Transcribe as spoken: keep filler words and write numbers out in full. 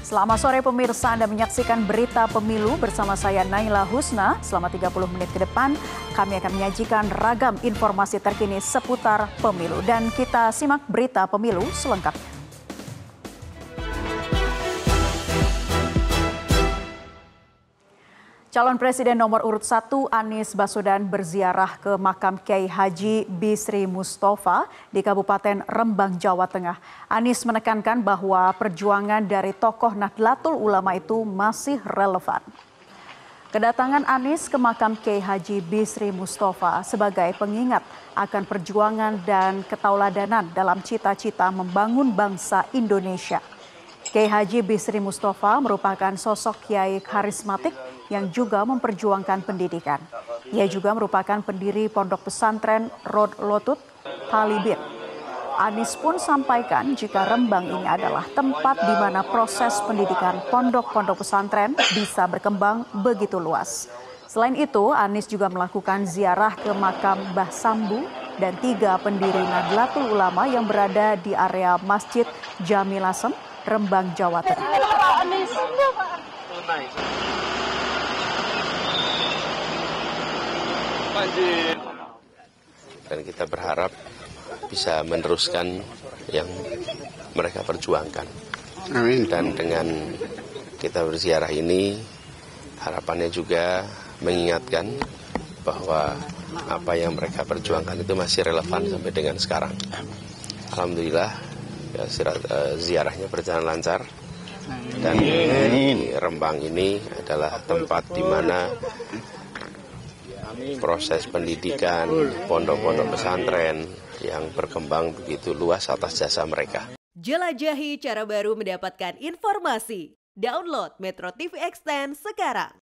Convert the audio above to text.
Selamat sore pemirsa, Anda menyaksikan berita pemilu bersama saya Naila Husna. Selama tiga puluh menit ke depan, kami akan menyajikan ragam informasi terkini seputar pemilu. Dan kita simak berita pemilu selengkapnya. Calon Presiden nomor urut satu Anies Baswedan berziarah ke makam Kiai Haji Bisri Mustofa di Kabupaten Rembang, Jawa Tengah. Anies menekankan bahwa perjuangan dari tokoh Nahdlatul Ulama itu masih relevan. Kedatangan Anies ke makam Kiai Haji Bisri Mustofa sebagai pengingat akan perjuangan dan ketauladanan dalam cita-cita membangun bangsa Indonesia. Kiai Haji Bisri Mustofa merupakan sosok kiai karismatik yang juga memperjuangkan pendidikan. Ia juga merupakan pendiri pondok pesantren Rod Lotut Talibin. Anies pun sampaikan jika Rembang ini adalah tempat di mana proses pendidikan pondok-pondok pesantren bisa berkembang begitu luas. Selain itu, Anies juga melakukan ziarah ke makam Mbah Sambu dan tiga pendiri Nahdlatul Ulama yang berada di area Masjid Jamilasem, Rembang, Jawa Tengah. Dan kita berharap bisa meneruskan yang mereka perjuangkan. Amin. Dan dengan kita berziarah ini, harapannya juga mengingatkan bahwa apa yang mereka perjuangkan itu masih relevan sampai dengan sekarang. Alhamdulillah, ya, ziarahnya berjalan lancar. Dan di Rembang ini adalah tempat di mana proses pendidikan pondok-pondok pesantren yang berkembang begitu luas atas jasa mereka. Jelajahi cara baru mendapatkan informasi. Download Metro T V Extend sekarang.